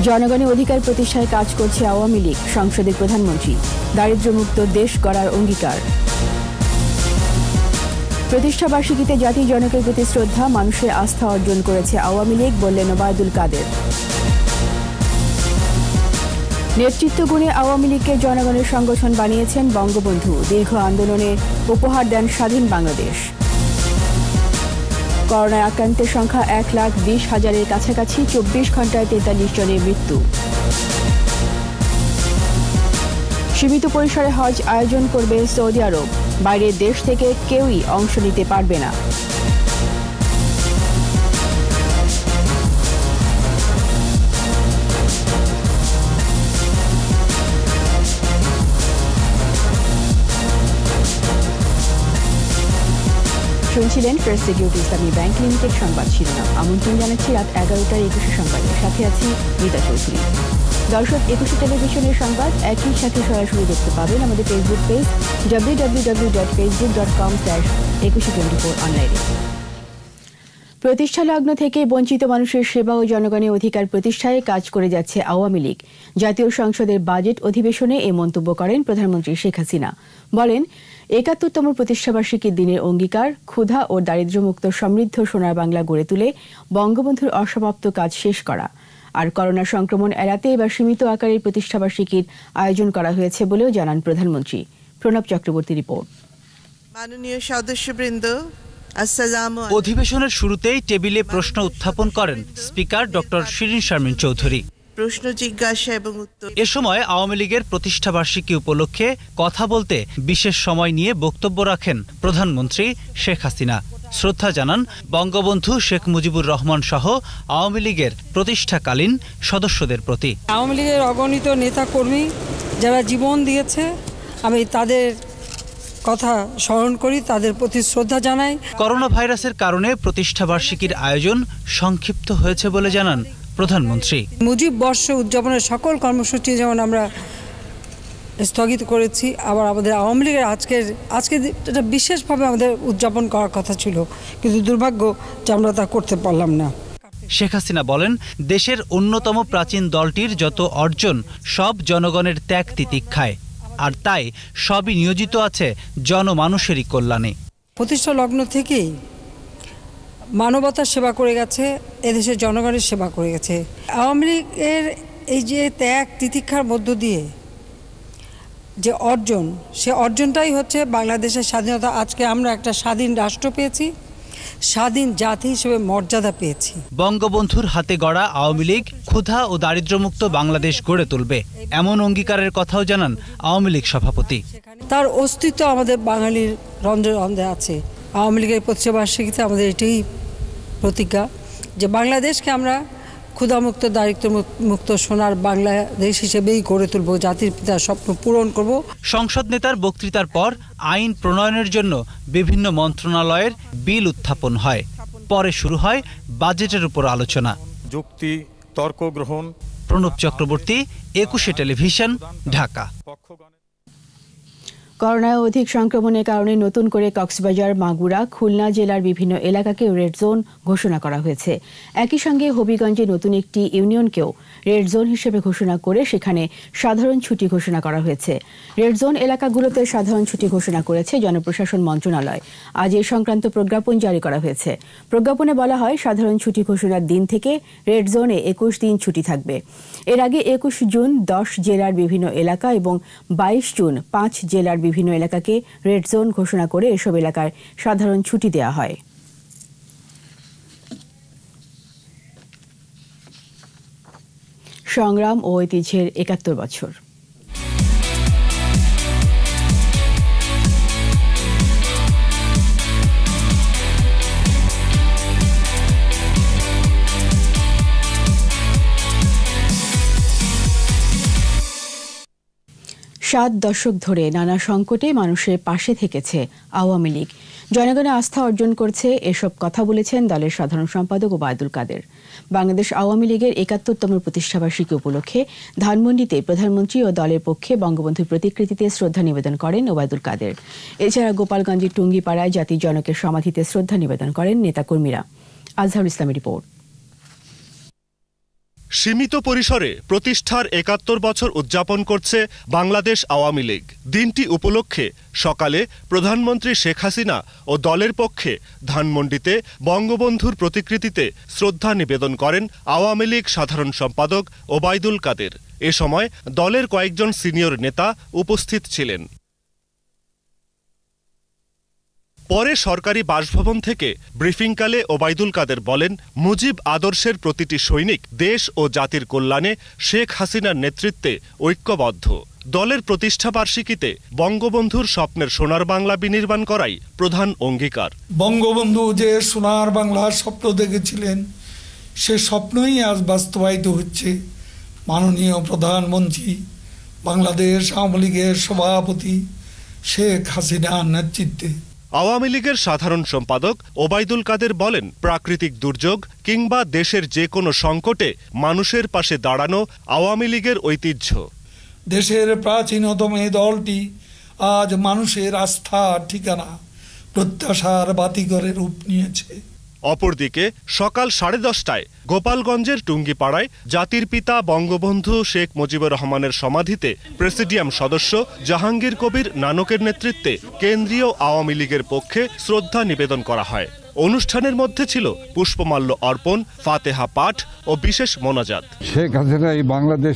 জনগণের অধিকার প্রতিষ্ঠায় কাজ করছে আওয়ামী লীগ, সংসদে প্রধানমন্ত্রী। দারিদ্র্যমুক্ত দেশ গড়ার অঙ্গীকার। প্রতিষ্ঠা বার্ষিকীতে জাতি জনকের প্রতি শ্রদ্ধা, মানুষের আস্থা অর্জন করেছে আওয়ামী লীগ, বললেন ওবায়দুল কাদের। নেতৃত্ব গুণে আওয়ামী লীগকে জনগণের সংগঠন বানিয়েছেন বঙ্গবন্ধু, দীর্ঘ আন্দোলনে উপহার দেন স্বাধীন বাংলাদেশ। করোনায় আক্রান্তের সংখ্যা 1,20,000-এর কাছাকাছি, 24 ঘন্টায় 43 জনের মৃত্যু। সীমিত পরিসরে হজ আয়োজন করবে সৌদি আরব, বাইরের দেশ থেকে কেউই অংশ নিতে পারবে না। শুনছিলেন প্রেস সিকিউরিটি ইসলামী ব্যাংক লিমিটেড সংবাদ শিরোনাম। আমন্ত্রণ জানাচ্ছি রাত 11টার 21 সংবাদে। সাথে আছি মিতা চৌধুরী। দর্শক, 21 টেলিভিশনের সংবাদ একই সাথে সরাসরি দেখতে পাবেন আমাদের ফেসবুক পেজ www.facebook.com/2124 অনলাইনে। প্রতিষ্ঠা লগ্ন থেকে বঞ্চিত মানুষের সেবা ও জনগণের অধিকার প্রতিষ্ঠায় কাজ করে যাচ্ছে আওয়ামী লীগ। জাতীয় সংসদের বাজেট অধিবেশনে এ মন্তব্য করেন প্রধানমন্ত্রী শেখ হাসিনা। বলেন, ৭১তম প্রতিষ্ঠাবার্ষিকীর দিনের অঙ্গীকার ক্ষুধা ও দারিদ্র্যমুক্ত সমৃদ্ধ সোনার বাংলা গড়ে তুলে বঙ্গবন্ধুর অসমাপ্ত কাজ শেষ করা। আর করোনা সংক্রমণ এড়াতে এবার সীমিত আকারের প্রতিষ্ঠাবার্ষিকীর আয়োজন করা হয়েছে বলেও জানান প্রধানমন্ত্রী। প্রণব চক্রবর্তী রিপোর্ট। মাননীয় সদস্যবৃন্দ, অধিবেশনের শুরুতেই টেবিলে প্রশ্ন উত্থাপন করেন স্পিকার ডক্টর শিরিন শারমিন চৌধুরী। প্রশ্ন জিজ্ঞাসা এবং উত্তর। এ সময় আওয়ামী লীগের প্রতিষ্ঠাবার্ষিকী উপলক্ষে কথা বলতে বিশেষ সময় নিয়ে বক্তব্য রাখেন প্রধানমন্ত্রী শেখ হাসিনা। শ্রদ্ধা জানান বঙ্গবন্ধু শেখ মুজিবুর রহমান সহ আওয়ামী লীগের প্রতিষ্ঠাকালীন সদস্যদের প্রতি। আওয়ামী লীগের অগণিত নেতা কর্মী যারা জীবন দিয়েছে, আমি তাদের কথা স্মরণ করি, তাদের প্রতি শ্রদ্ধা জানাই। করোনা ভাইরাসের কারণে প্রতিষ্ঠাবার্ষিকীর আয়োজন সংক্ষিপ্ত হয়েছে বলে জানান প্রধানমন্ত্রী। মুজিব বর্ষ উদযাপনের সকল কর্মসূচি যেমন আমরা স্থগিত করেছি, আবার আমাদের আওয়ামী লীগের আজকে এটা বিশেষভাবে আমাদের উদযাপন করার কথা ছিল, কিন্তু দুর্ভাগ্য যে আমরা তা করতে পারলাম না। শেখ হাসিনা বলেন, দেশের অন্যতম প্রাচীন দলটির যত অর্জন সব জনগণের ত্যাগ তিতিক্ষায়, আর তাই সবই নিয়োজিত আছে জনমানুষেরই কল্যাণে। প্রতিষ্ঠা লগ্ন থেকেই মানবতার সেবা করে গেছে, এদেশের জনগণের সেবা করে গেছে। আওয়ামী লীগের এই যে ত্যাগ তিতিক্ষার মধ্য দিয়ে যে অর্জন, সে অর্জনটাই হচ্ছে বাংলাদেশের স্বাধীনতা। আজকে আমরা একটা স্বাধীন রাষ্ট্র পেয়েছি, স্বাধীন জাতি হিসেবে মর্যাদা পেয়েছি। বঙ্গবন্ধুর হাতে গড়া আওয়ামী লীগ ক্ষুধা ও দারিদ্র্যমুক্ত বাংলাদেশ গড়ে তুলবে, এমন অঙ্গীকারের কথাও জানান আওয়ামী লীগ সভাপতি। তার অস্তিত্ব আমাদের বাঙালির রন্ধ্রে রন্ধ্রে আছে। আওয়ামী লীগের প্রতিষ্ঠাবার্ষিকীতে আমাদের এটাই প্রতিজ্ঞা যে বাংলাদেশকে আমরা ক্ষুধামুক্ত দারিদ্র্যমুক্ত সোনার বাংলাদেশ হিসেবেই গড়ে তুলব, জাতির পিতার স্বপ্ন পূরণ করব। সংসদ নেতার বক্তৃতার পর আইন প্রণয়নের জন্য বিভিন্ন মন্ত্রণালয়ের বিল উত্থাপন হয়। পরে শুরু হয় বাজেটের উপর আলোচনা, যুক্তি তর্ক গ্রহণ। প্রণব চক্রবর্তী, 21 টেলিভিশন, ঢাকা। করোনায় অধিক সংক্রমণের কারণে নতুন করে কক্সবাজার, মাগুরা, খুলনা জেলার বিভিন্ন এলাকাকে রেড জোন ঘোষণা করা হয়েছে। একই সঙ্গে হবিগঞ্জে নতুন একটি ইউনিয়নকেও রেড জোন হিসেবে ঘোষণা করে সেখানে সাধারণ ছুটি ঘোষণা করা হয়েছে। রেড জোন এলাকাগুলোতে সাধারণ ছুটি ঘোষণা করেছে জনপ্রশাসন মন্ত্রণালয়। আজ এ সংক্রান্ত প্রজ্ঞাপন জারি করা হয়েছে। প্রজ্ঞাপনে বলা হয়, সাধারণ ছুটি ঘোষণার দিন থেকে রেড জোনে 21 দিন ছুটি থাকবে। এর আগে 21 জুন 10 জেলার বিভিন্ন এলাকা এবং 22 জুন 5 জেলার বিভিন্ন এলাকাকে রেড জোন ঘোষণা করে এসব এলাকায় সাধারণ ছুটি দেওয়া হয়। সংগ্রাম ও ঐতিহ্যের ৭১ বছর। সাত দশক ধরে নানা সংকটে মানুষের পাশে থেকেছে আওয়ামী লীগ। জনগণের আস্থা অর্জন করছে, এসব কথা বলেছেন দলের সাধারণ সম্পাদক ওবায়দুল কাদের। বাংলাদেশ আওয়ামী লীগের ৭১তম প্রতিষ্ঠাবার্ষিকী উপলক্ষে ধানমন্ডিতে প্রধানমন্ত্রী ও দলের পক্ষে বঙ্গবন্ধুর প্রতিকৃতিতে শ্রদ্ধা নিবেদন করেন ওবায়দুল কাদের। এছাড়া গোপালগঞ্জের টুঙ্গিপাড়ায় জাতির জনকের সমাধিতে শ্রদ্ধা নিবেদন করেন নেতাকর্মীরা। আজহারুল ইসলামের রিপোর্ট। সীমিত পরিসরে প্রতিষ্ঠার ৭১ বছর উদযাপন করছে বাংলাদেশ আওয়ামী লীগ। দিনটি উপলক্ষে সকালে প্রধানমন্ত্রী শেখ হাসিনা ও দলের পক্ষে ধানমন্ডিতে বঙ্গবন্ধুর প্রতিকৃতিতে শ্রদ্ধা নিবেদন করেন আওয়ামী লীগ সাধারণ সম্পাদক ওবায়দুল কাদের। এ সময় দলের কয়েকজন সিনিয়র নেতা উপস্থিত ছিলেন। পরে সরকারি বাসভবন থেকে ব্রিফিংকালে ওবায়দুল কাদের বলেন, মুজিব আদর্শের প্রতিটি সৈনিক দেশ ও জাতির কল্যাণে শেখ হাসিনার নেতৃত্বে ঐক্যবদ্ধ। দলের প্রতিষ্ঠাবার্ষিকীতে বঙ্গবন্ধুর স্বপ্নের সোনার বাংলা বিনির্মাণ করাই প্রধান অঙ্গীকার। বঙ্গবন্ধু যে সোনার বাংলার স্বপ্ন দেখেছিলেন, সে স্বপ্নই আজ বাস্তবায়িত হচ্ছে। মাননীয় প্রধানমন্ত্রী, বাংলাদেশ আওয়ামী লীগের সভাপতি শেখ হাসিনার নেতৃত্বে। আওয়ামী লীগের সাধারণ সম্পাদক ওবায়দুল কাদের বলেন, প্রাকৃতিক দুর্যোগ কিংবা দেশের যে কোনো সংকটে মানুষের পাশে দাঁড়ানো আওয়ামী লীগের ঐতিহ্য। দেশের প্রাচীনতম এই দলটি আজ মানুষের আস্থার ঠিকানা, প্রত্যাশার বাতিঘরে রূপ নিয়েছে। অপরদিকে সকাল 10:30টায় গোপালগঞ্জের টুঙ্গিপাড়ায় জাতির পিতা বঙ্গবন্ধু শেখ মুজিবুর রহমানের সমাধিতে প্রেসিডিয়াম সদস্য জাহাঙ্গীর কবির নানকের নেতৃত্বে কেন্দ্রীয় আওয়ামী লীগের পক্ষে শ্রদ্ধা নিবেদন করা হয়। অনুষ্ঠানের মধ্যে ছিল পুষ্পমাল্য অর্পণ, ফাতেহা পাঠ ও বিশেষ মোনাজাত। শেখ হাসিনা এই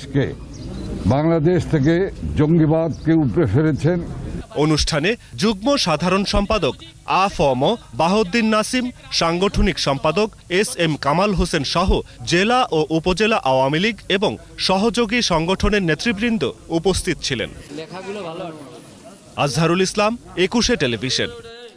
বাংলাদেশ থেকে জঙ্গিবাদকে উপড়ে ফেলেছেন। অনুষ্ঠানে যুগ্ম সাধারণ সম্পাদক আ.ফ.ম. বাহাউদ্দিন নাসিম, সাংগঠনিক সম্পাদক এস.এম. কামাল হোসেন সহ জেলা ও উপজেলা আওয়ামী লীগ এবং সহযোগী সংগঠনের নেতৃবৃন্দ উপস্থিত ছিলেন। আজহারুল ইসলাম, 21 টেলিভিশন।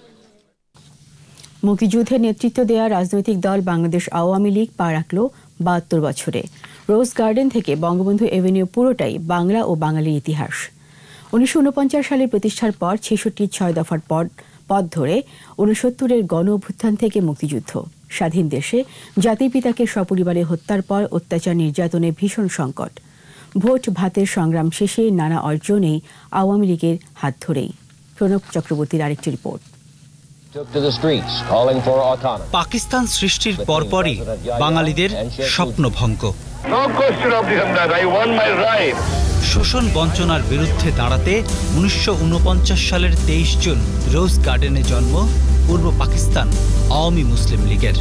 মুক্তিযুদ্ধে নেতৃত্ব দেওয়া রাজনৈতিক দল বাংলাদেশ আওয়ামী লীগ পা রাখল ৭২ বছরে। রোজ গার্ডেন থেকে বঙ্গবন্ধু এভিনিউ পুরোটাই বাংলা ও বাঙালির ইতিহাস। 1949 সালে প্রতিষ্ঠার পর 66 6 দফার পথ ধরে 69-এর গণ অভ্যুত্থান থেকে মুক্তিযুদ্ধ, স্বাধীন দেশে জাতির পিতাকে সপরিবারে হত্যার পর অত্যাচার নির্যাতনে ভীষণ সংকট, ভোট ভাতের সংগ্রাম শেষে নানা অর্জনেই আওয়ামী লীগের হাত ধরেই। প্রণব চক্রবর্তীর আরেকটি রিপোর্ট। পাকিস্তান সৃষ্টির পরপরই বাঙালিদের স্বপ্নভঙ্গ, শোষণ বঞ্চনার বিরুদ্ধে দাঁড়াতে 1949 সালের 23 জুন রোজ গার্ডেনে জন্ম পূর্ব পাকিস্তান আওয়ামী মুসলিম লীগের।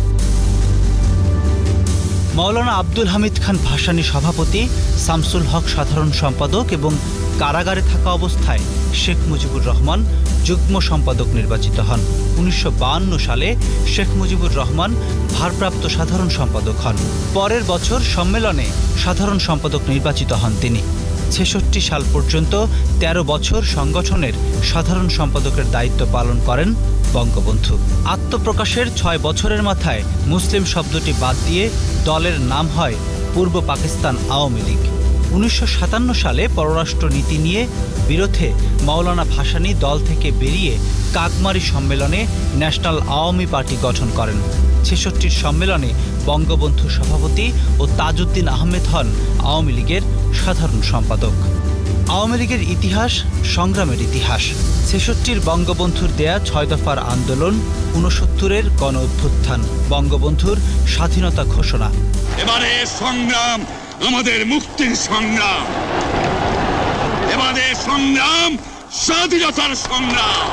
মাওলানা আব্দুল হামিদ খান ভাসানী সভাপতি, শামসুল হক সাধারণ সম্পাদক এবং কারাগারে থাকা অবস্থায় শেখ মুজিবুর রহমান যুগ্ম সম্পাদক নির্বাচিত হন। 1952 সালে শেখ মুজিবুর রহমান ভারপ্রাপ্ত সাধারণ সম্পাদক হন। পরের বছর সম্মেলনে সাধারণ সম্পাদক নির্বাচিত হন তিনি। 66 সাল পর্যন্ত 13 বছর সংগঠনের সাধারণ সম্পাদকের দায়িত্ব পালন করেন বঙ্গবন্ধু। আত্মপ্রকাশের 6 বছরের মাথায় মুসলিম শব্দটি বাদ দিয়ে দলের নাম হয় পূর্ব পাকিস্তান আওয়ামী লীগ। 1957 সালে পররাষ্ট্র নীতি নিয়ে বিরোধে মাওলানা ভাসানী দল থেকে বেরিয়ে কাকমারি সম্মেলনে ন্যাশনাল আওয়ামী পার্টি গঠন করেন। 66 সম্মেলনে বঙ্গবন্ধু সভাপতি ও তাজউদ্দিন আহমেদ হন আওয়ামী লীগের সাধারণ সম্পাদক। আওয়ামী লীগের ইতিহাস সংগ্রামের ইতিহাস। 66 বঙ্গবন্ধুর দেয়া 6 দফার আন্দোলন, 69-এর গণ অভ্যুত্থান, বঙ্গবন্ধুর স্বাধীনতা ঘোষণা। এবারে সংগ্রাম আমাদের মুক্তির সংগ্রাম, এবারে সংগ্রাম স্বাধীনতার সংগ্রাম।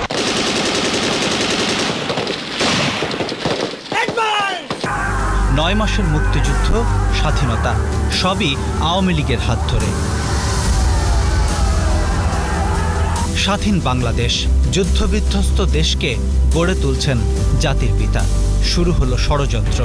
9 মাসের মুক্তিযুদ্ধ, স্বাধীনতা সবই আওয়ামী লীগের হাত ধরে। স্বাধীন বাংলাদেশ, যুদ্ধবিধ্বস্ত দেশকে গড়ে তুলছেন জাতির পিতা। শুরু হলো ষড়যন্ত্র।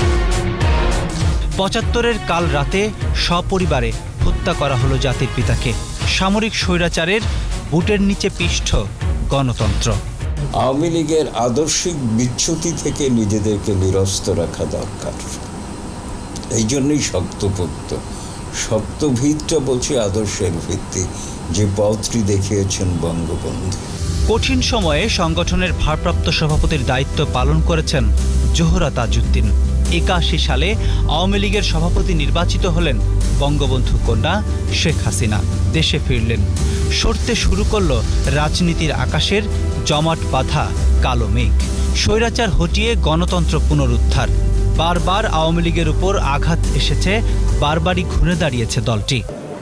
75-এর কাল রাতে সপরিবারে হত্যা করা হলো জাতির পিতাকে। সামরিক স্বৈরাচারের বুটের নিচে পিষ্ট গণতন্ত্র। আওয়ামী লীগের আদর্শিক বিচ্যুতি থেকে নিজেদেরকে নিরস্ত রাখা দরকার। এই জন্যই শক্তপোক্ত। শক্ত ভিতটা বলছে আদর্শের ভিত্তি, যে পথটি দেখিয়েছেন বঙ্গবন্ধু। কঠিন সময়ে সংগঠনের ভারপ্রাপ্ত সভাপতির দায়িত্ব পালন করেছেন জোহরা তাজউদ্দিন। 81 সালে আওয়ামী লীগের সভাপতি নির্বাচিত হলেন বঙ্গবন্ধু কন্যা শেখ হাসিনা। দেশে ফিরলেন। সরতে শুরু করল রাজনীতির আকাশের জমাট বাঁধা কালো মেঘ। স্বৈরাচার হটিয়ে গণতন্ত্র পুনরুদ্ধার। বারবার আওয়ামী লীগের উপর আঘাত এসেছে, বারবারই ঘুরে দাঁড়িয়েছে দলটি।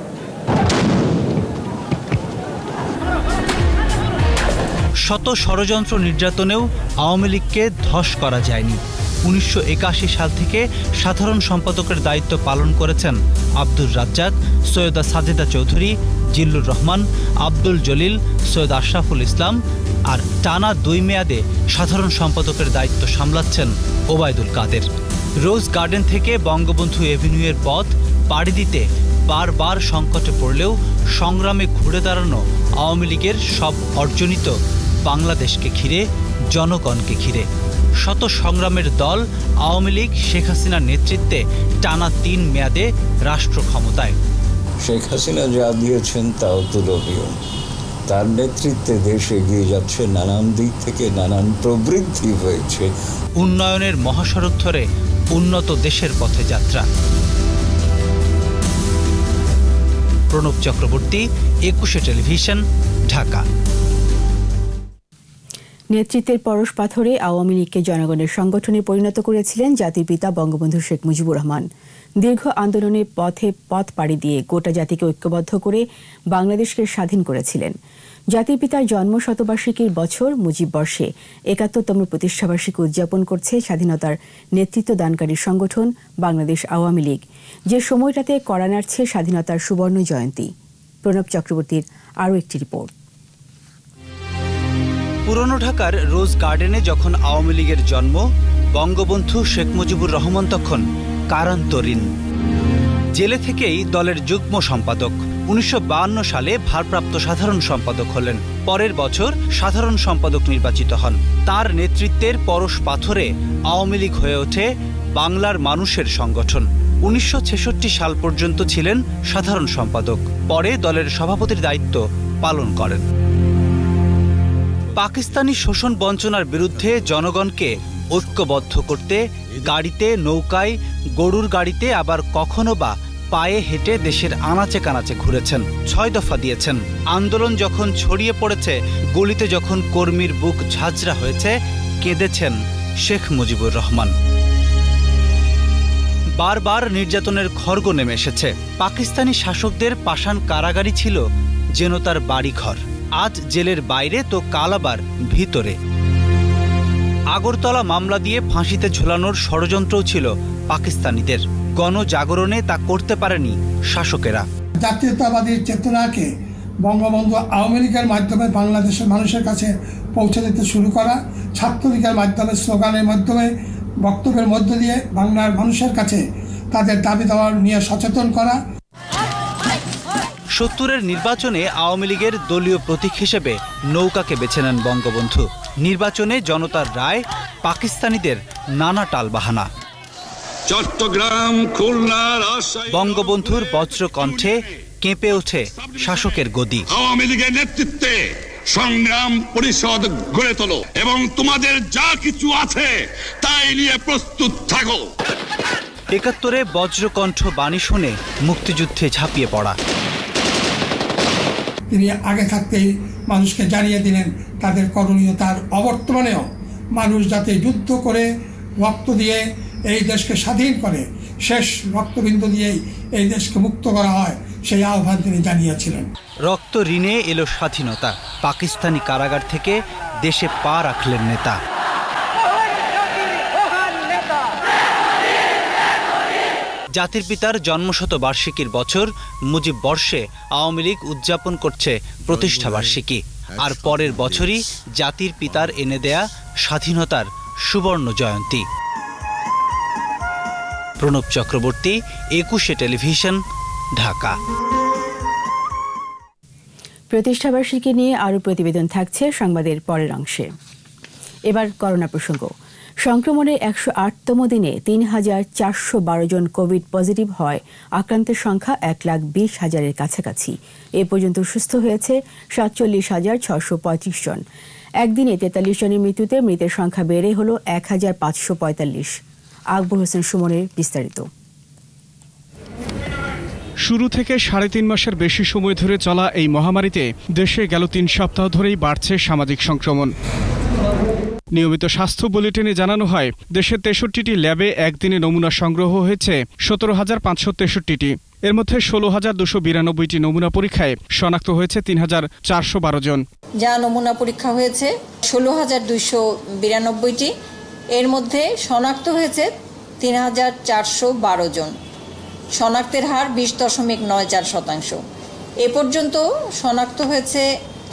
শত ষড়যন্ত্র নির্যাতনেও আওয়ামী লীগকে ধস করা যায়নি। 1981 সাল থেকে সাধারণ সম্পাদকের দায়িত্ব পালন করেছেন আব্দুর রাজ্জাক, সৈয়দা সাজেদা চৌধুরী, জিল্লুর রহমান, আব্দুল জলিল, সৈয়দ আশরাফুল ইসলাম, আর টানা 2 মেয়াদে সাধারণ সম্পাদকের দায়িত্ব সামলাচ্ছেন ওবায়দুল কাদের। রোজ গার্ডেন থেকে বঙ্গবন্ধু এভিনিউয়ের পথ পাড়ি দিতে বারবার সংকটে পড়লেও সংগ্রামে ঘুরে দাঁড়ানো আওয়ামী লীগের সব অর্জনিত বাংলাদেশকে ঘিরে, জনগণকে ঘিরে। শত সংগ্রামের দল আওয়ামী লীগ শেখ হাসিনার নেতৃত্বে টানা 3 মেয়াদে রাষ্ট্র ক্ষমতায়। শেখ হাসিনা যা দিয়েছেন তা অতুলনীয়। তার নেতৃত্বে দেশ এগিয়ে যাচ্ছে, নানান দিক থেকে নানান প্রবৃদ্ধি হয়েছে। উন্নয়নের মহাসড়ক ধরে উন্নত দেশের পথে যাত্রা। প্রণব চক্রবর্তী, 21 টেলিভিশন, ঢাকা। নেতৃত্বের পরশ পাথরে আওয়ামী লীগকে জনগণের সংগঠনে পরিণত করেছিলেন জাতির পিতা বঙ্গবন্ধু শেখ মুজিবুর রহমান। দীর্ঘ আন্দোলনের পথ পাড়ি দিয়ে গোটা জাতিকে ঐক্যবদ্ধ করে বাংলাদেশকে স্বাধীন করেছিলেন। জাতির পিতার জন্ম শতবার্ষিকীর বছর মুজিব বর্ষে ৭১তম প্রতিষ্ঠাবার্ষিকী উদযাপন করছে স্বাধীনতার নেতৃত্ব দানকারী সংগঠন বাংলাদেশ আওয়ামী লীগ, যে সময়টাতে কড়া নাড়ছে স্বাধীনতার সুবর্ণ জয়ন্তী। প্রণব চক্রবর্তীর আরও একটি রিপোর্ট। পুরনো ঢাকার রোজ গার্ডেনে যখন আওয়ামী লীগের জন্ম, বঙ্গবন্ধু শেখ মুজিবুর রহমান তখন কারান্তরীণ। জেলে থেকেই দলের যুগ্ম সম্পাদক। 1952 সালে ভারপ্রাপ্ত সাধারণ সম্পাদক হলেন। পরের বছর সাধারণ সম্পাদক নির্বাচিত হন। তার নেতৃত্বের পরশ পাথরে আওয়ামী লীগ হয়ে ওঠে বাংলার মানুষের সংগঠন। 1966 সাল পর্যন্ত ছিলেন সাধারণ সম্পাদক, পরে দলের সভাপতির দায়িত্ব পালন করেন। পাকিস্তানি শোষণ বঞ্চনার বিরুদ্ধে জনগণকে ঐক্যবদ্ধ করতে গাড়িতে, নৌকায়, গরুর গাড়িতে, আবার কখনো বা পায়ে হেঁটে দেশের আনাচে কানাচে ঘুরেছেন। 6 দফা দিয়েছেন। আন্দোলন যখন ছড়িয়ে পড়েছে, গলিতে যখন কর্মীর বুক ঝাঁঝরা হয়েছে, কেঁদেছেন শেখ মুজিবুর রহমান। বারবার নির্যাতনের খড়গ নেমে এসেছে। পাকিস্তানি শাসকদের পাষাণ কারাগারই ছিল যেন তার বাড়িঘর। আজ জেলের বাইরে তো কাল আবার ভিতরে। আগরতলা মামলা দিয়ে ফাঁসিতে ঝোলানোর ষড়যন্ত্রও ছিল পাকিস্তানিদের। গণজাগরণে তা করতে পারেনি শাসকেরা। জাতীয়তাবাদী চেতনাকে বঙ্গবন্ধু আওয়ামী লীগের মাধ্যমে বাংলাদেশের মানুষের কাছে পৌঁছে দিতে শুরু করা, ছাত্রলীগের মাধ্যমে, স্লোগানের মাধ্যমে, বক্তব্যের মধ্য দিয়ে বাংলার মানুষের কাছে তাদের দাবি দেওয়া নিয়ে সচেতন করা। 70-এর নির্বাচনে আওয়ামী লীগের দলীয় প্রতীক হিসেবে নৌকাকে বেছে নেন বঙ্গবন্ধু। নির্বাচনে জনতার রায়, পাকিস্তানিদের নানা টালবাহানা। চট্টগ্রাম, খুলনা, বঙ্গবন্ধুর বজ্র কণ্ঠে কেঁপে ওঠে শাসকের গদি। আওয়ামী লীগের নেতৃত্বে সংগ্রাম পরিষদ গড়ে তোলো এবং তোমাদের যা কিছু আছে তাই নিয়ে প্রস্তুত থাকো। ৭১-এ বজ্রকণ্ঠ বাণী শুনে মুক্তিযুদ্ধে ঝাঁপিয়ে পড়া। তিনি আগে থাকতেই মানুষকে জানিয়ে দিলেন তাদের করণীয়। তার অবর্তমানেও মানুষ যাতে যুদ্ধ করে, রক্ত দিয়ে এই দেশকে স্বাধীন করে, শেষ রক্তবিন্দু দিয়েই এই দেশকে মুক্ত করা হয়, সেই আহ্বান তিনি জানিয়েছিলেন। রক্ত ঋণে এলো স্বাধীনতা। পাকিস্তানি কারাগার থেকে দেশে পা রাখলেন নেতা। জাতির পিতার জন্মশতবার্ষিকীর বছর মুজিব বর্ষে আওয়ামী লীগ উদযাপন করছে প্রতিষ্ঠাবার্ষিকী। আর পরের বছরই জাতির পিতার এনে দেয়া স্বাধীনতার সুবর্ণ জয়ন্তী। প্রণব চক্রবর্তী, 21 টেলিভিশন, ঢাকা। প্রতিষ্ঠাবার্ষিকী নিয়ে আরও প্রতিবেদন থাকছে সংবাদের পরের অংশে। এবার করোনা প্রসঙ্গ। সংক্রমণের ১০৮তম দিনে ৩,৪১২ জন কোভিড পজিটিভ হয়। আক্রান্তের সংখ্যা ১,২০,০০০-এর কাছাকাছি। এ পর্যন্ত সুস্থ হয়েছে ৪৭,৬৩৫ জন। একদিনে ৪৩ জনের মৃত্যুতে মৃতের সংখ্যা বেড়ে হল ১,৫৪৫। আকবর হোসেন সুমনের বিস্তারিত। শুরু থেকে ৩.৫ মাসের বেশি সময় ধরে চলা এই মহামারীতে দেশে গেল ৩ সপ্তাহ ধরেই বাড়ছে সামাজিক সংক্রমণ। নিয়মিত স্বাস্থ্য বুলেটিনে জানানো হয় দেশের 63টি ল্যাবে একদিনে নমুনা সংগ্রহ হয়েছে 17,563টি। এর মধ্যে 16,292টি নমুনা পরীক্ষায় শনাক্ত হয়েছে 3,412 জন। যা নমুনা পরীক্ষা হয়েছে 16,292টি, এর মধ্যে শনাক্ত হয়েছে 3,412 জন। শনাক্তের হার 20.94%। এ পর্যন্ত শনাক্ত হয়েছে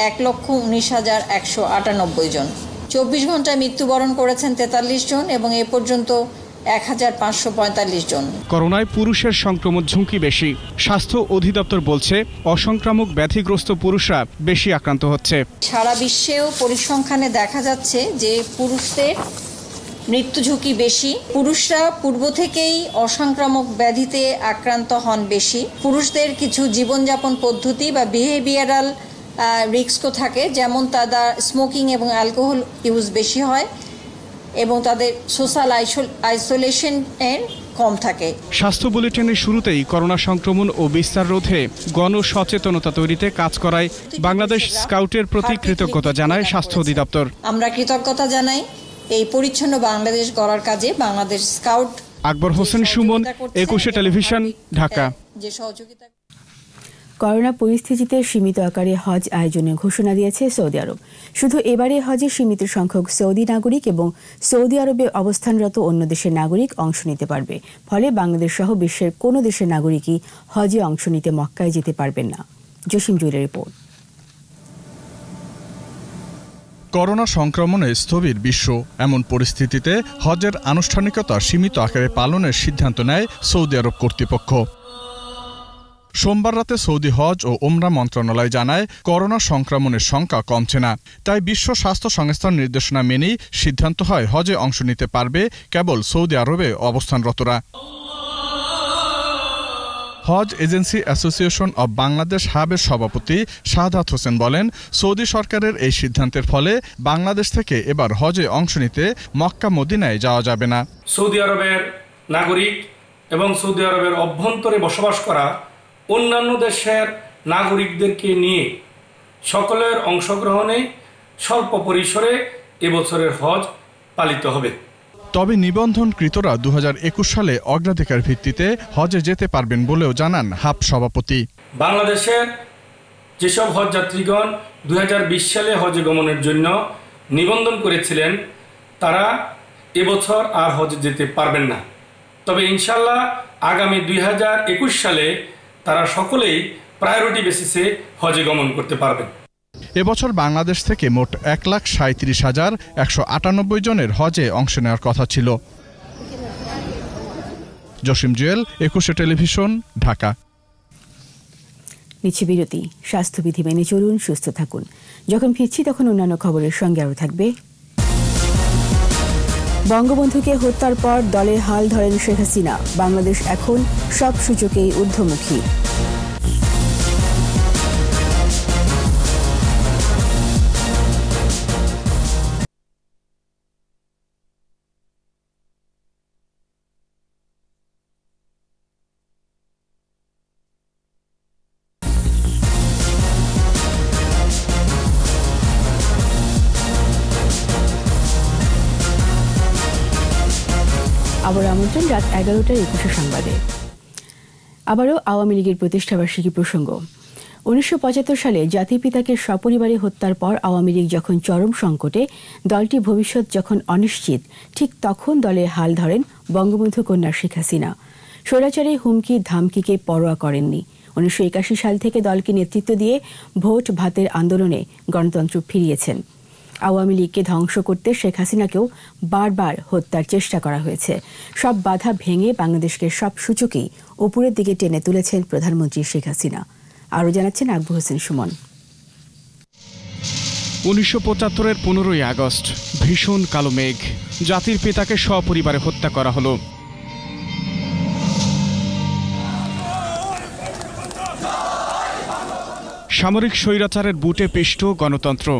1,19,198 জন। 24 ঘন্টায় মৃত্যুবরণ করেছেন 43 জন এবং এ পর্যন্ত 1,545 জন। করোনায় পুরুষের সংক্রমণ ঝুঁকি বেশি। স্বাস্থ্য অধিদপ্তর বলছে অসংক্রামক ব্যাধিগ্রস্ত পুরুষরা বেশি আক্রান্ত হচ্ছে। সারা বিশ্বেও পরিসংখ্যানে দেখা যাচ্ছে যে পুরুষদের মৃত্যু ঝুঁকি বেশি। পুরুষরা পূর্ব থেকেই অসংক্রামক ব্যাধিতে আক্রান্ত হন বেশি। পুরুষদের কিছু জীবনযাপন পদ্ধতি বা বিহেভিয়ারাল রিস্কও থাকে, যেমন তাদের স্মোকিং এবং অ্যালকোহল ইউজ বেশি হয় এবং তাদের সোশ্যাল আইসোলেশন কম থাকে। স্বাস্থ্য বুলেটিনের শুরুতেই করোনা সংক্রমণ ও বিস্তার রোধে গণসচেতনতা তৈরিতে কাজ করায় বাংলাদেশ স্কাউটের প্রতি কৃতজ্ঞতা জানায় স্বাস্থ্য অধিদপ্তর। আমরা কৃতজ্ঞতা জানাই এই পরিচ্ছন্ন বাংলাদেশ গড়ার কাজে বাংলাদেশ স্কাউট। আকবর হোসেন সুমন, 21 টেলিভিশন, ঢাকা। যে সহযোগিতা করোনা পরিস্থিতিতে সীমিত আকারে হজ আয়োজনের ঘোষণা দিয়েছে সৌদি আরব। শুধু এবারে হজে সীমিত সংখ্যক সৌদি নাগরিক এবং সৌদি আরবে অবস্থানরত অন্য দেশের নাগরিক অংশ নিতে পারবে। ফলে বাংলাদেশ সহ বিশ্বের কোনো দেশের নাগরিকই হজে অংশ নিতে মক্কায় যেতে পারবেন না। জসিম জুয়েলের রিপোর্ট। করোনা সংক্রমণে স্থবির বিশ্ব। এমন পরিস্থিতিতে হজের আনুষ্ঠানিকতা সীমিত আকারে পালনের সিদ্ধান্ত নেয় সৌদি আরব কর্তৃপক্ষ। সোমবার রাতে সৌদি হজ ও ওমরা মন্ত্রণালয় জানায় করোনা সংক্রমণের সংখ্যা কমছে না। তাই বিশ্ব স্বাস্থ্য সংস্থার নির্দেশনা মেনেই সিদ্ধান্ত হয় হজে অংশ নিতে পারবে কেবল সৌদি আরবে অবস্থানরতরা। Hajj agency association of Bangladesh হাবের সভাপতি শাহাদাত হোসেন বলেন, সৌদি সরকারের এই সিদ্ধান্তের ফলে বাংলাদেশ থেকে এবার হজে অংশ নিতে মক্কা মদিনায় যাওয়া যাবে না। সৌদি আরবের নাগরিক এবং সৌদি আরবের অভ্যন্তরে বসবাস করা অন্যান্য দেশের নাগরিকদেরকে নিয়ে সকলের অংশগ্রহণে স্বল্প পরিসরে এবছরের হজ পালিত হবে। তবে নিবন্ধনকৃতরা 2021 সালে অগ্রাধিকার ভিত্তিতে হজে যেতে পারবেন বলেও জানান হাব সভাপতি। বাংলাদেশের যেসব হজযাত্রীগণ 2020 সালে হজে গমনের জন্য নিবন্ধন করেছিলেন তারা এবছর আর হজে যেতে পারবেন না। তবে ইনশাল্লাহ আগামী 2021 সালে তারা সকলেই প্রায়োরিটি বেসিসে হজে গমন করতে পারবেন। এবছর বাংলাদেশ থেকে মোট 1,37,198 জনের হজে অংশ নেওয়ার কথা ছিল। জসিম জুয়েল, 21 টেলিভিশন, ঢাকা। নিচ্ছে বিরতি। স্বাস্থ্যবিধি মেনে চলুন, সুস্থ থাকুন। যখন ফিরছি তখন অন্যান্য খবরের সঙ্গে আরও থাকবে। বঙ্গবন্ধুকে হত্যার পর দলের হাল ধরেন শেখ হাসিনা। বাংলাদেশ এখন সব সূচকেই ঊর্ধ্বমুখী। আবার আমন্ত্রণ রাত 11টার 21 সংবাদে। আবারও আওয়ামী লীগের প্রতিষ্ঠাবার্ষিকী প্রসঙ্গ। 1975 সালে জাতির পিতাকে সপরিবারে হত্যার পর আওয়ামী লীগ যখন চরম সংকটে, দলটির ভবিষ্যৎ যখন অনিশ্চিত, ঠিক তখন দলের হাল ধরেন বঙ্গবন্ধু কন্যা শেখ হাসিনা। স্বৈরাচারী হুমকি ধামকিকে পরোয়া করেননি। 1981 সাল থেকে দলকে নেতৃত্ব দিয়ে ভোট ভাতের আন্দোলনে গণতন্ত্র ফিরিয়েছেন। আওয়ামী লীগকে ধ্বংস করতে শেখ হাসিনাকেও বারবার হত্যার চেষ্টা করা হয়েছে। সব বাধা ভেঙে বাংলাদেশকে সব সূচকেই উপরের দিকে টেনে তুলেছেন প্রধানমন্ত্রী শেখ হাসিনা। আরও জানাচ্ছেন আকবর হোসেন সুমন। 1975-এর 15ই আগস্ট ভীষণ কালো মেঘ, জাতির পিতাকে সপরিবারে হত্যা করা হলো। সামরিক স্বৈরাচারের বুটে পিষ্ট গণতন্ত্র।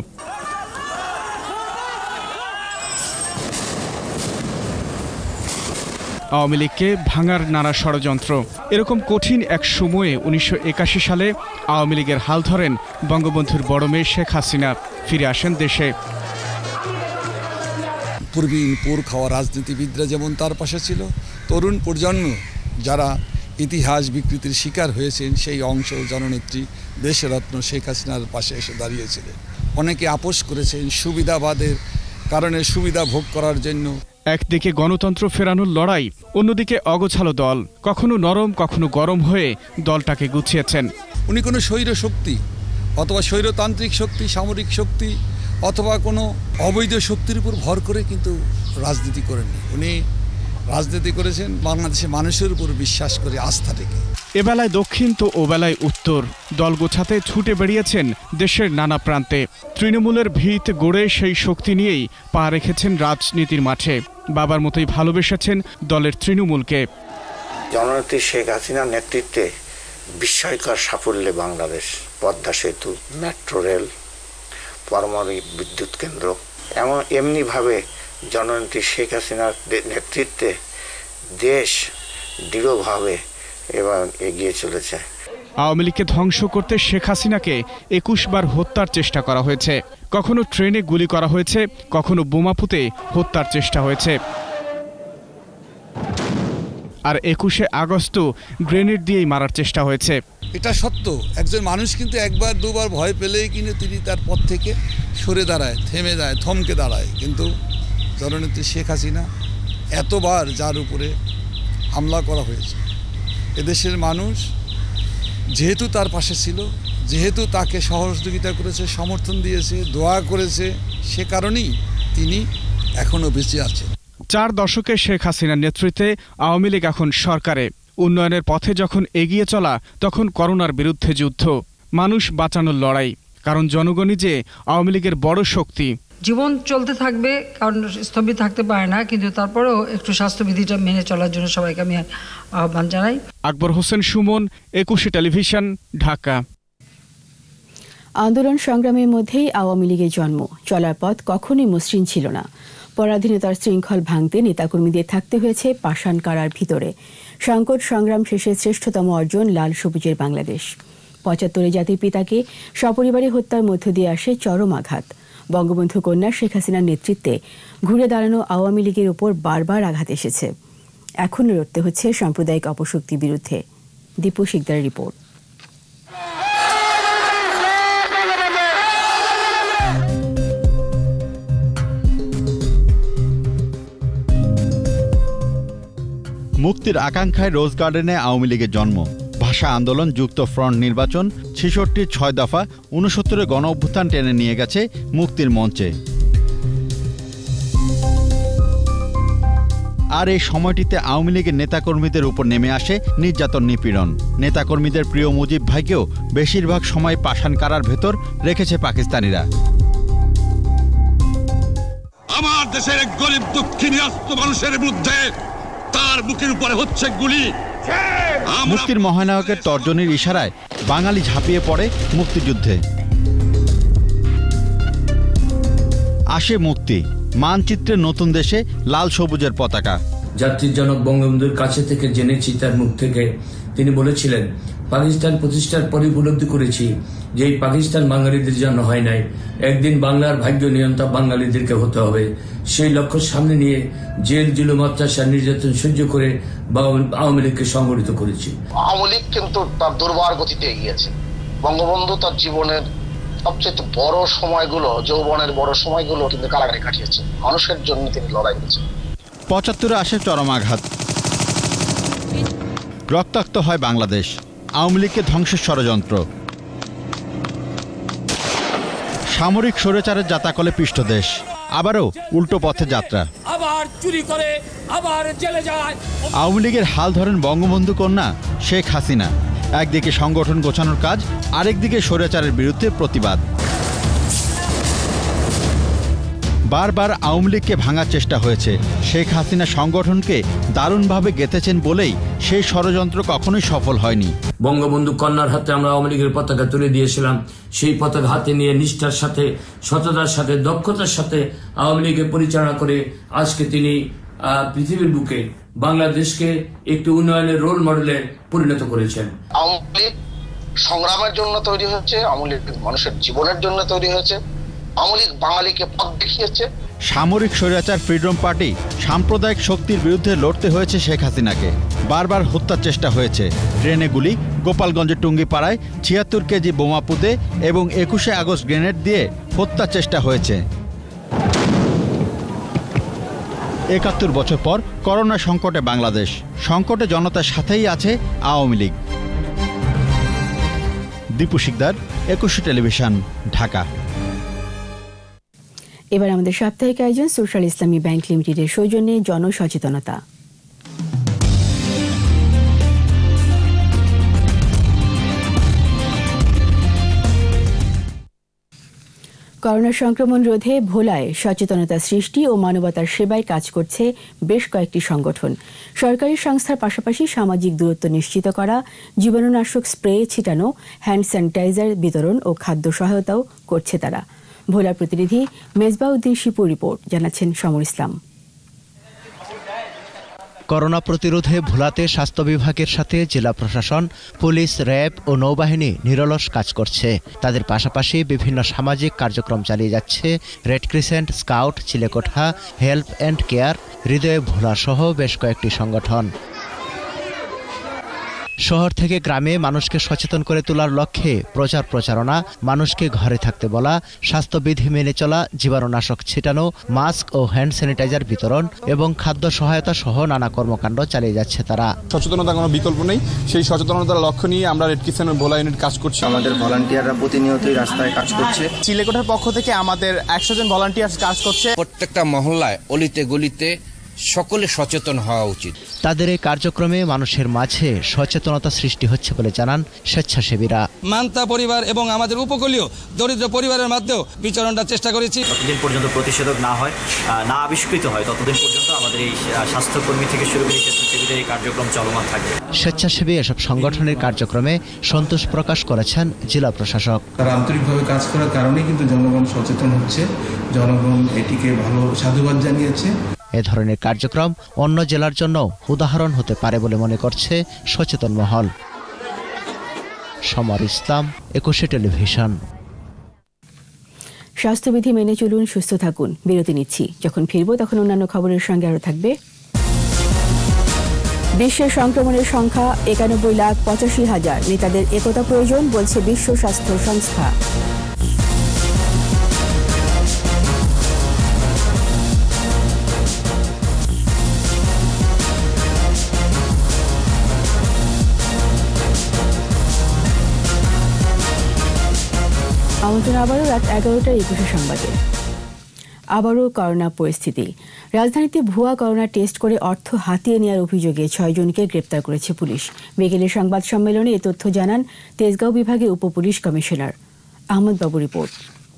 আওয়ামী লীগকে ভাঙার নানা ষড়যন্ত্র। এরকম কঠিন এক সময়ে 1981 সালে আওয়ামী লীগের হাল ধরেন বঙ্গবন্ধুর বড় মেয়ে শেখ হাসিনা। ফিরে আসেন দেশে। প্রবীণ পোর খাওয়া রাজনীতিবিদরা যেমন তার পাশে ছিল, তরুণ প্রজন্ম যারা ইতিহাস বিকৃতির শিকার হয়েছেন সেই অংশ জননেত্রী দেশরত্ন শেখ হাসিনার পাশে এসে দাঁড়িয়েছিলেন। অনেকে আপোষ করেছেন সুবিধাবাদের কারণে সুবিধা ভোগ করার জন্য। একদিকে গণতন্ত্র ফেরানোর লড়াই, অন্যদিকে অগোছালো দল, কখনো নরম কখনো গরম হয়ে দলটাকে গুছিয়েছেন। উনি কোনো স্বৈর শক্তি অথবা স্বৈরতান্ত্রিক শক্তি, সামরিক শক্তি অথবা কোনো অবৈধ শক্তির উপর ভর করে কিন্তু রাজনীতি করেননি। উনি রাজনীতি করেছেন বাংলাদেশের মানুষের উপর বিশ্বাস করে, আস্থা থেকে। এবেলায় দক্ষিণ তো ওবেলায় উত্তর, দল গোছাতে ছুটে বেরিয়েছেন দেশের নানা প্রান্তে। তৃণমূলের ভিত গড়ে সেই শক্তি নিয়েই পা রেখেছেন রাজনীতির মাঠে। বাবার মতোই ভালোবেসেছেন দলের তৃণমূলকে। জননেত্রী শেখ হাসিনার নেতৃত্বে বিস্ময়কর সাফল্যে বাংলাদেশ পদ্মা সেতু, মেট্রো রেল, পারমাণবিক বিদ্যুৎ কেন্দ্র, এমনিভাবে জননেত্রী শেখ হাসিনার নেতৃত্বে দেশ দৃঢ়ভাবে এবার এগিয়ে চলেছে। আওয়ামী লীগকে ধ্বংস করতে শেখ হাসিনাকে ২১ বার হত্যার চেষ্টা করা হয়েছে। কখনো ট্রেনে গুলি করা হয়েছে, কখনো বোমা পুঁতে হত্যার চেষ্টা হয়েছে। আর ২১শে আগস্ট গ্রেনেড দিয়েই মারার চেষ্টা হয়েছে। এটা সত্য, একজন মানুষ কিন্তু একবার দুবার ভয় পেলেই কিন্তু তিনি তার পথ থেকে সরে দাঁড়ায়, থেমে যায়, থমকে দাঁড়ায়। কিন্তু জননেত্রী শেখ হাসিনা এতবার যার উপরে হামলা করা হয়েছে, এদেশের মানুষ যেহেতু তার পাশে ছিল, যেহেতু তাকে সহযোগিতা করেছে, সমর্থন দিয়েছে, দোয়া করেছে, সে কারণেই তিনি এখনও বেঁচে আছেন। ৪ দশকে শেখ হাসিনার নেতৃত্বে আওয়ামী লীগ এখন সরকারে। উন্নয়নের পথে যখন এগিয়ে চলা, তখন করোনার বিরুদ্ধে যুদ্ধ, মানুষ বাঁচানোর লড়াই। কারণ জনগণই যে আওয়ামী লীগের বড় শক্তি। জীবন চলতে থাকবে, কারণ স্থবির থাকতে পারে না, কিন্তু তারপরেও একটু স্বাস্থ্যবিধিটা মেনে চলার জন্য সবাইকে আমি আহ্বান জানাই। আকবর হোসেন সুমন, ২১শে টেলিভিশন, ঢাকা। আন্দোলন সংগ্রামের মধ্যেই আওয়ামী লীগের জন্ম। চলার পথ কখনোই মসৃণ ছিল না। পরাধীনতার শৃঙ্খল ভাঙতে নেতাকর্মীদের থাকতে হয়েছে পাষাণ কারার ভিতরে। সংকট সংগ্রাম শেষে শ্রেষ্ঠতম অর্জন লাল সবুজের বাংলাদেশ। ৭৫ জাতির পিতাকে সপরিবারে হত্যার মধ্য দিয়ে আসে চরম আঘাত। বঙ্গবন্ধু কন্যা শেখ হাসিনার নেতৃত্বে ঘুরে দাঁড়ানো আওয়ামী লীগের উপর বারবার আঘাত এসেছে। এখনও লড়তে হচ্ছে সাম্প্রদায়িক অপশক্তির বিরুদ্ধে। দীপু শিকদারের রিপোর্ট। মুক্তির আকাঙ্ক্ষায় রোজ গার্ডেনে আওয়ামী লীগের জন্ম। ভাষা আন্দোলন, যুক্ত ফ্রন্ট, নির্বাচন, ৬৬ ৬ দফা, ৬৯ গণ অভ্যুত্থান টেনে নিয়ে গেছে মুক্তির মঞ্চে। আর এই সময়টিতে আওয়ামী লীগের নেতাকর্মীদের উপর নেমে আসে নির্যাতন, নিপীড়ন। নেতাকর্মীদের প্রিয় মুজিব ভাইকেও বেশিরভাগ সময় পাষাণ কারার ভেতর রেখেছে পাকিস্তানিরা। আমার দেশের গরিব দুঃখী নিরস্ত মানুষের বিরুদ্ধে তার বুকের উপরে হচ্ছে গুলি। মুক্তির মহানায়কের তর্জনীর ইশারায় বাঙালি ঝাঁপিয়ে পড়ে মুক্তিযুদ্ধে। আসে মুক্তি, মানচিত্রে নতুন দেশে লাল সবুজের পতাকা। জাতির জনক বঙ্গবন্ধুর কাছে থেকে জেনেছি, তার মুখ থেকে তিনি বলেছিলেন, পাকিস্তান প্রতিষ্ঠার পরে উপলব্ধি করেছি যে এই পাকিস্তান বাঙালিদের জন্য হয় নাই, একদিন বাংলার ভাগ্য নিয়ন্তা বাঙালিদেরকে হতে হবে। সেই লক্ষ্য সামনে নিয়ে জেল, জুলুম, অত্যাচার, নির্যাতন সহ্য করে আওয়ামী লীগকে সংগঠিত করেছি। আওয়ামী লীগ কিন্তু তার দুর্বার গতিতে এগিয়েছে। বঙ্গবন্ধু তার জীবনের সবচেয়ে বড় সময়গুলো, যৌবনের বড় সময়গুলো কিন্তু কারাগারে কাটিয়েছে। মানুষের জন্য তিনি লড়াই করেছেন। ৭৫ আসে চরম আঘাত, রক্তাক্ত হয় বাংলাদেশ। আওয়ামী লীগকে ধ্বংসের ষড়যন্ত্র, সামরিক স্বৈরাচারের জাতাকলে পিষ্ট দেশ, আবারও উল্টো পথে যাত্রা। আবার চুরি করে, আবার জেলে যায়। আওয়ামী লীগের হাল ধরেন বঙ্গবন্ধু কন্যা শেখ হাসিনা। একদিকে সংগঠন গোছানোর কাজ, আরেকদিকে স্বৈরাচারের বিরুদ্ধে প্রতিবাদ। বারবার আওয়ামী লীগকে ভাঙার চেষ্টা হয়েছে। শেখ হাসিনা সংগঠনকে দারুণভাবে গেঁথেছেন বলেই সেই ষড়যন্ত্র কখনোই সফল হয়নি। বঙ্গবন্ধু কন্যার হাতে আমরা আওয়ামী লীগের পতাকা তুলে দিয়েছিলাম। সেই পতাকা হাতে নিয়ে নিষ্ঠার সাথে, সততার সাথে, দক্ষতার সাথে আওয়ামী লীগের পরিচালনা করে আজকে তিনি পৃথিবীর বুকে বাংলাদেশকে একটি উন্নয়নের রোল মডেলে পরিণত করেছেন। আওয়ামী লীগ সংগ্রামের জন্য তৈরি হয়েছে, আওয়ামী লীগ মানুষের জীবনের জন্য তৈরি হয়েছে। আওয়ামী লীগ বাঙালিকে পথ দেখিয়েছে, সামরিক স্বৈরাচার ফ্রিডম পার্টি সাম্প্রদায়িক শক্তির বিরুদ্ধে লড়তে হয়েছে শেখ হাসিনাকে। বারবার হত্যার চেষ্টা হয়েছে। ট্রেনে গুলি, গোপালগঞ্জের টুঙ্গিপাড়ায় ৭৬ কেজি বোমা পুঁতে এবং ২১শে আগস্ট গ্রেনেড দিয়ে হত্যার চেষ্টা হয়েছে। ৭১ বছর পর করোনা সংকটে বাংলাদেশ। সংকটে জনতার সাথেই আছে আওয়ামী লীগ। দীপু শিকদার, একুশে টেলিভিশন, ঢাকা। এবার আমাদের সাপ্তাহিক আয়োজন সোশ্যাল ইসলামী ব্যাংক লিমিটেডের সৌজন্যে জনসচেতনতা। করোনা সংক্রমণ রোধে ভোলায় সচেতনতা সৃষ্টি ও মানবতার সেবায় কাজ করছে বেশ কয়েকটি সংগঠন। সরকারি সংস্থার পাশাপাশি সামাজিক দূরত্ব নিশ্চিত করা, জীবাণুনাশক স্প্রে ছিটানো, হ্যান্ড স্যানিটাইজার বিতরণ ও খাদ্য সহায়তাও করছে তারা। ভোলার প্রতিনিধি মেজবাউদ্দিন শিপুর রিপোর্ট, জানাচ্ছেন সমর ইসলাম। করোনা প্রতিরোধে ভোলাতে স্বাস্থ্য বিভাগের সাথে জেলা প্রশাসন, পুলিশ, র্যাব ও নৌবাহিনী নিরলস কাজ করছে। তাদের পাশাপাশি বিভিন্ন সামাজিক কার্যক্রম চালিয়ে যাচ্ছে red crescent, scout, Chilekotha, help and care, হৃদয়ে ভোলা সহ বেশ কয়েকটি সংগঠন। শহর থেকে গ্রামে মানুষকে সচেতন করে তোলার লক্ষ্যে প্রচার প্রচারণা, মানুষকে ঘরে থাকতে বলা, স্বাস্থ্যবিধি মেনে চলা, জীবাণুনাশক ছিটানো, মাস্ক ও হ্যান্ড স্যানিটাইজার বিতরণ এবং খাদ্য সহায়তা সহ নানা কর্মকাণ্ড চালিয়ে যাচ্ছে তারা। সচেতনতার কোনো বিকল্প নেই, সেই সচেতনতার লক্ষ্য নিয়ে আমরা রেড ক্রিসেন্ট ভোলা ইউনিট কাজ করছি। আমাদের ভলান্টিয়াররা প্রতিনিয়তই রাস্তায় কাজ করছে। চিলেকোঠার পক্ষ থেকে আমাদের ১০০ জন ভলান্টিয়ার কাজ করছে। প্রত্যেকটা মহল্লায়, অলিতে গলিতে সকলে সচেতন হওয়া উচিত। তাদের এই কার্যক্রমে মানুষের মাঝে সচেতনতা সৃষ্টি হচ্ছে বলে জানান স্বেচ্ছাসেবীরা। মান্তা পরিবার এবং আমাদের উপকূলীয় দরিদ্র পরিবারের মধ্যেও বিচরণটা চেষ্টা করেছি। যতদিন পর্যন্ত প্রতিষেধক না হয়, না আবিষ্কৃত হয়, ততদিন পর্যন্ত আমাদের এই স্বাস্থ্যকর্মী থেকে শুরু করে স্বেচ্ছাসেবীদের এই কার্যক্রম চলমান থাকবে। স্বেচ্ছাসেবী এসব সংগঠনের কার্যক্রমে সন্তোষ প্রকাশ করেছেন জেলা প্রশাসক। তারা আন্তরিকভাবে কাজ করার কারণে কিন্তু জনগণ সচেতন হচ্ছে, জনগণ এটিকে ভালো সাধুবাদ জানিয়েছে। এ ধরনের কার্যক্রম অন্য জেলার জন্য উদাহরণ হতে পারে বলে মনে করছে সচেতন মহল। সমর ইসলাম, একুশে টেলিভিশন। স্বাস্থ্যবিধি মেনে চলুন, সুস্থ থাকুন। বিরতি নিচ্ছি, যখন ফিরবো তখন অন্যান্য খবরের সঙ্গে আরো থাকবে। বিশ্বের সংক্রমণের সংখ্যা ৯১,৮৫,০০০। নেতাদের একতা প্রয়োজন বলছে বিশ্ব স্বাস্থ্য সংস্থা। আমন্ত্রণ আবারও রাত ১১টার ২১ সংবাদে। আবারও করোনা পরিস্থিতি। রাজধানীতে ভুয়া করোনা টেস্ট করে অর্থ হাতিয়ে নেওয়ার অভিযোগে ৬ জনকে গ্রেপ্তার করেছে পুলিশ। বিকেলে সংবাদ সম্মেলনে এ তথ্য জানান তেজগাঁও বিভাগের উপপুলিশ কমিশনার। আহমদ বাবু রিপোর্ট।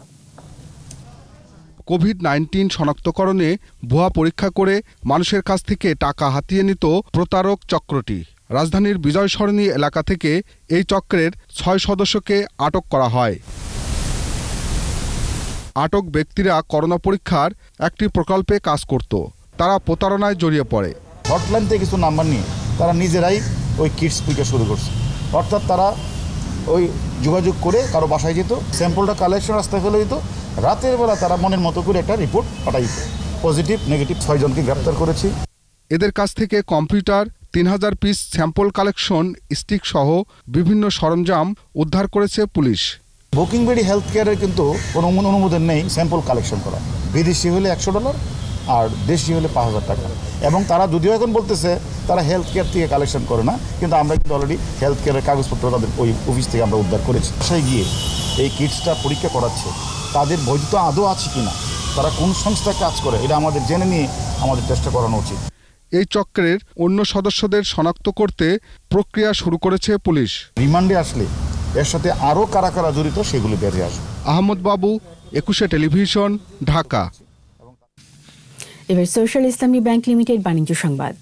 কোভিড-১৯ শনাক্তকরণে ভুয়া পরীক্ষা করে মানুষের কাছ থেকে টাকা হাতিয়ে নিত প্রতারক চক্রটি। রাজধানীর বিজয় সরণি এলাকা থেকে এই চক্রের ৬ সদস্যকে আটক করা হয়। আটক ব্যক্তিরা করোনা পরীক্ষার একটি প্রকল্পে কাজ করত। তারা প্রতারণায় জড়িয়ে পড়ে। হটলাইন থেকে কিছু নাম্বার নিয়ে তারা নিজেরাই ওই কিটস পরীক্ষা শুরু করছে। অর্থাৎ তারা ওই যোগাযোগ করে কারো বাসায় যেত, স্যাম্পলটা কালেকশন রাস্তায় ফেলে দিত, রাতের বেলা তারা মনের মতো করে একটা রিপোর্ট পাঠাই দিত। পজিটিভ নেগেটিভ ৬ জনকে গ্রেপ্তার করেছি। এদের কাছ থেকে কম্পিউটার, ৩,০০০ পিস স্যাম্পল কালেকশন স্টিক সহ বিভিন্ন সরঞ্জাম উদ্ধার করেছে পুলিশ। বুকিংবেডি হেলথ কেয়ারের কিন্তু কোনো অনুমোদন নেই স্যাম্পল কালেকশন করা। বিদেশি হলে $১০০ আর দেশি হলে ৫,০০০ টাকা। এবং তারা যদিও এখন বলতেছে তারা হেলথ কেয়ার থেকে কালেকশন করে না, কিন্তু আমরা কিন্তু অলরেডি হেলথ কেয়ারের কাগজপত্র তাদের ওই অফিস থেকে আমরা উদ্ধার করেছি। বাসায় গিয়ে এই কিটসটা পরীক্ষা করাচ্ছে, তাদের বৈধতা আদৌ আছে কিনা, তারা কোন সংস্থায় কাজ করে, এটা আমাদের জেনে নিয়ে আমাদের চেষ্টা করানো উচিত। এই চক্রের অন্য সদস্যদের শনাক্ত করতে প্রক্রিয়া শুরু করেছে পুলিশ। রিমান্ডে আসলে এর সাথে আরও কারা কারা জড়িত সেগুলি বেরিয়ে আসবে। আহমদ বাবু, একুশে টেলিভিশন, ঢাকা। এবার সোশ্যাল ইসলামী ব্যাংক লিমিটেড বাণিজ্য সংবাদ।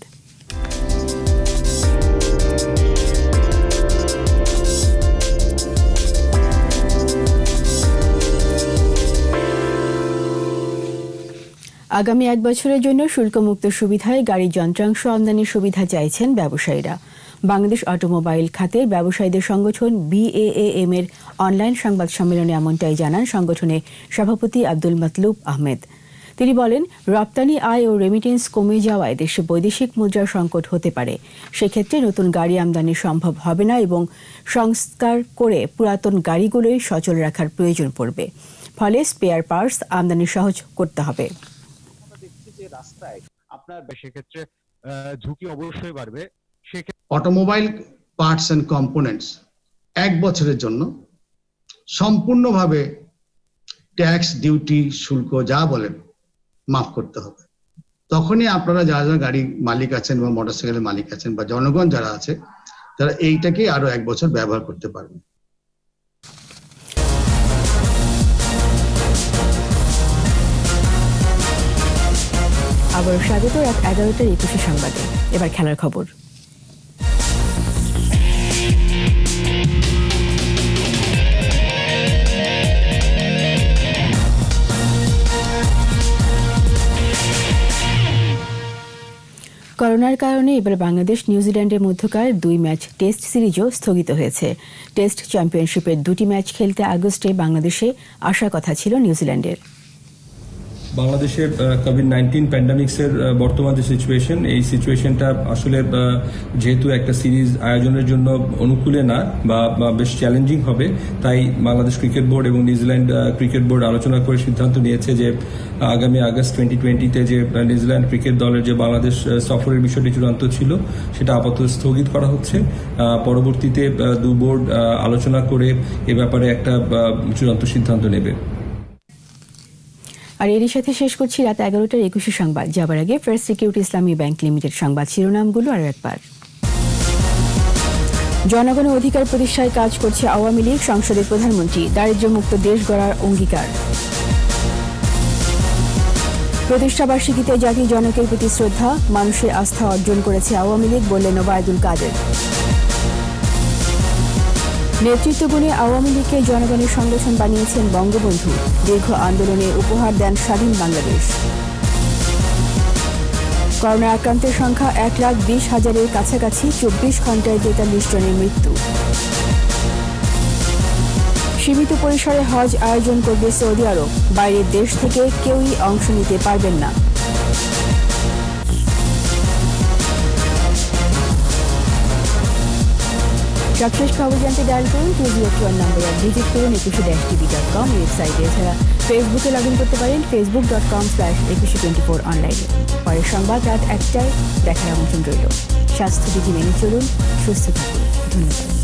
আগামী ১ বছরের জন্য শুল্কমুক্ত সুবিধায় গাড়ির যন্ত্রাংশ আমদানির সুবিধা চাইছেন ব্যবসায়ীরা। বাংলাদেশ অটোমোবাইল খাতের ব্যবসায়ীদের সংগঠন BAAM এর অনলাইন সংবাদ সম্মেলনে এমনটাই জানান সংগঠনের সভাপতি আব্দুল মতলুব আহমেদ। তিনি বলেন, রপ্তানি আয় ও রেমিটেন্স কমে যাওয়ায় দেশে বৈদেশিক মুদ্রার সংকট হতে পারে। সেক্ষেত্রে নতুন গাড়ি আমদানি সম্ভব হবে না এবং সংস্কার করে পুরাতন গাড়িগুলোই সচল রাখার প্রয়োজন পড়বে। ফলে স্পেয়ার পার্টস আমদানি সহজ করতে হবে। আপনার সেক্ষেত্রে ঝুঁকি অবশ্যই বাড়বে। অটোমোবাইল পার্টস এন্ড কম্পোনেন্টস 1 বছরের জন্য সম্পূর্ণভাবে ট্যাক্স, ডিউটি, শুল্ক যা বলেন মাফ করতে হবে। তখনই আপনারা যারা যারা গাড়ি মালিক আছেন বা মোটরসাইকেলের মালিক আছেন বা জনগণ যারা আছে তারা এইটাকে আরো 1 বছর ব্যবহার করতে পারবেন। আবার স্বাগত রাত 11টার 21 সংবাদে। এবার খেলার খবর। করোনার কারণে এবার বাংলাদেশ নিউজিল্যান্ডের মধ্যকার 2 ম্যাচ টেস্ট সিরিজও স্থগিত হয়েছে। টেস্ট চ্যাম্পিয়নশিপের 2টি ম্যাচ খেলতে আগস্টে বাংলাদেশে আসার কথা ছিল নিউজিল্যান্ডের। বাংলাদেশে কোভিড-19 প্যান্ডামিক্সের বর্তমান যে সিচুয়েশন, এই সিচুয়েশনটা আসলে যেহেতু একটা সিরিজ আয়োজনের জন্য অনুকূলে না বা বেশ চ্যালেঞ্জিং হবে, তাই বাংলাদেশ ক্রিকেট বোর্ড এবং নিউজিল্যান্ড ক্রিকেট বোর্ড আলোচনা করে সিদ্ধান্ত নিয়েছে যে আগামী আগস্ট 2020-তে যে নিউজিল্যান্ড ক্রিকেট দলের যে বাংলাদেশ সফরের বিষয়টি চূড়ান্ত ছিল সেটা আপাতত স্থগিত করা হচ্ছে। পরবর্তীতে 2 বোর্ড আলোচনা করে এ ব্যাপারে একটা চূড়ান্ত সিদ্ধান্ত নেবে। আর এরই সাথে শেষ করছি রাত 11টার 21 সংবাদ। যাবার আগে first security Islami bank limited সংবাদ শিরোনামগুলো আরও একবার। জনগণের অধিকার প্রতিষ্ঠায় কাজ করছে আওয়ামী লীগ, সংসদের প্রধানমন্ত্রী। দারিদ্র্যমুক্ত দেশ গড়ার অঙ্গীকার। প্রতিষ্ঠাবার্ষিকীতে জাতির জনকের প্রতি শ্রদ্ধা, মানুষের আস্থা অর্জন করেছে আওয়ামী লীগ, বললেন ওবায়দুল কাদের। নেতৃত্ব গুণে আওয়ামী লীগকে জনগণের সংগঠন বানিয়েছেন বঙ্গবন্ধু। দীর্ঘ আন্দোলনে উপহার দেন স্বাধীন বাংলাদেশ। করোনা আক্রান্তের সংখ্যা 1,20,000-এর কাছাকাছি, 24 ঘন্টায় 43 জনের মৃত্যু। সীমিত পরিসরে হজ আয়োজন করবে সৌদি আরব, বাইরের দেশ থেকে কেউই অংশ নিতে পারবেন না। সবশেষ খবর জানতে ডায়াল করুন 201 নম্বর আর ভিজিট করুন 21-tv.com ওয়েবসাইটে। এছাড়া ফেসবুকে লগ ইন করতে পারেন facebook.com/2124 অনলাইনে। পরের সংবাদ রাত 1টায় দেখার আমন্ত্রণ রইল। স্বাস্থ্যবিধি মেনে চলুন, সুস্থ থাকুন। ধন্যবাদ।